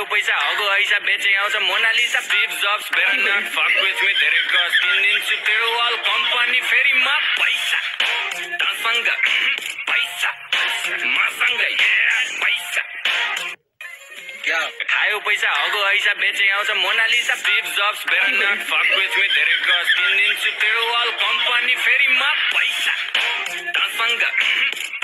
पैसा हगो ऐसा बेचे आउँछ Mona Lisa Steve Jobs better not fuck with me धेरै क्रस किनिदिन्छु तेरो वाल कम्पनी फेरि म पैसा तसँग पैसा मसँग पैसा क्या खायो पैसा हगो ऐसा बेचे आउँछ Mona Lisa Steve Jobs better not fuck with me धेरै क्रस किनिदिन्छु तेरो वाल कम्पनी फेरि म पैसा तसँग